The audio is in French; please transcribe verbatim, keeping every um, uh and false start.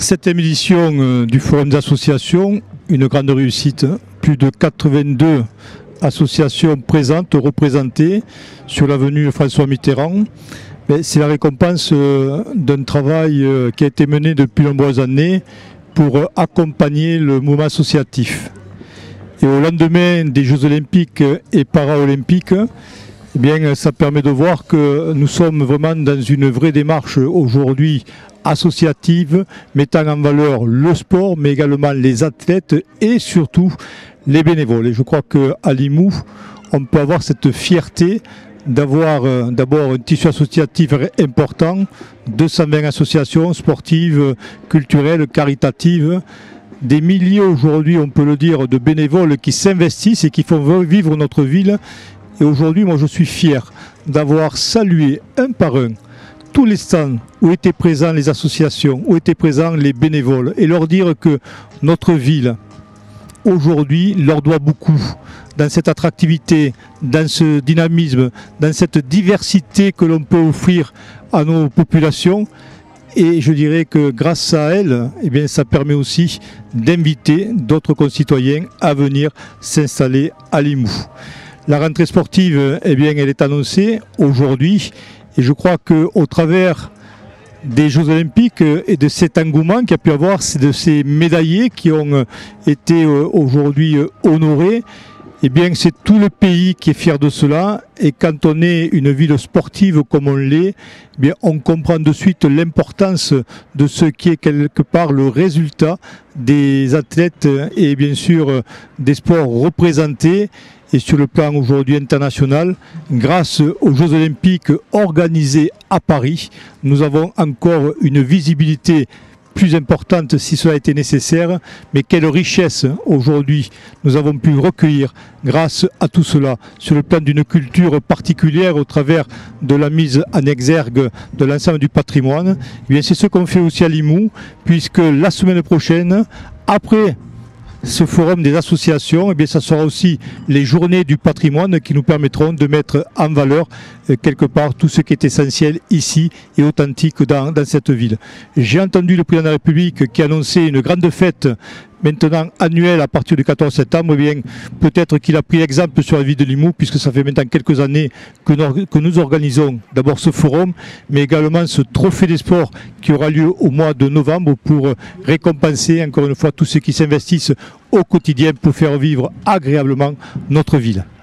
septième édition du Forum des associations, une grande réussite. Plus de quatre-vingt-deux associations présentes, représentées sur l'avenue François Mitterrand. C'est la récompense d'un travail qui a été mené depuis de nombreuses années pour accompagner le mouvement associatif. Et au lendemain des Jeux Olympiques et Paralympiques, eh bien, ça permet de voir que nous sommes vraiment dans une vraie démarche aujourd'hui associative, mettant en valeur le sport, mais également les athlètes et surtout les bénévoles. Et je crois qu'à Limoux, on peut avoir cette fierté d'avoir euh, d'abord un tissu associatif important, deux cent vingt associations sportives, culturelles, caritatives, des milliers aujourd'hui, on peut le dire, de bénévoles qui s'investissent et qui font vivre notre ville. Et aujourd'hui, moi je suis fier d'avoir salué un par un tous les stands où étaient présents les associations, où étaient présents les bénévoles, et leur dire que notre ville, aujourd'hui, leur doit beaucoup dans cette attractivité, dans ce dynamisme, dans cette diversité que l'on peut offrir à nos populations. Et je dirais que grâce à elle, eh bien, ça permet aussi d'inviter d'autres concitoyens à venir s'installer à Limoux. La rentrée sportive, eh bien, elle est annoncée aujourd'hui, et je crois qu'au travers des Jeux Olympiques et de cet engouement qu'il y a pu avoir, de ces médaillés qui ont été aujourd'hui honorés, eh bien, c'est tout le pays qui est fier de cela. Et quand on est une ville sportive comme on l'est, eh bien, on comprend de suite l'importance de ce qui est quelque part le résultat des athlètes et bien sûr des sports représentés. Et sur le plan aujourd'hui international, grâce aux Jeux Olympiques organisés à Paris, nous avons encore une visibilité plus importante si cela était nécessaire, mais quelle richesse aujourd'hui nous avons pu recueillir grâce à tout cela sur le plan d'une culture particulière au travers de la mise en exergue de l'ensemble du patrimoine. Eh bien, c'est ce qu'on fait aussi à Limoux, puisque la semaine prochaine, après ce forum des associations, eh bien, ça sera aussi les journées du patrimoine qui nous permettront de mettre en valeur euh, quelque part tout ce qui est essentiel ici et authentique dans, dans cette ville. J'ai entendu le président de la République qui annonçait une grande fête maintenant annuelle à partir du quatorze septembre. Eh bien, peut-être qu'il a pris exemple sur la ville de Limoux, puisque ça fait maintenant quelques années que nous, que nous organisons d'abord ce forum, mais également ce trophée des sports qui aura lieu au mois de novembre pour récompenser encore une fois tous ceux qui s'investissent au quotidien pour faire vivre agréablement notre ville.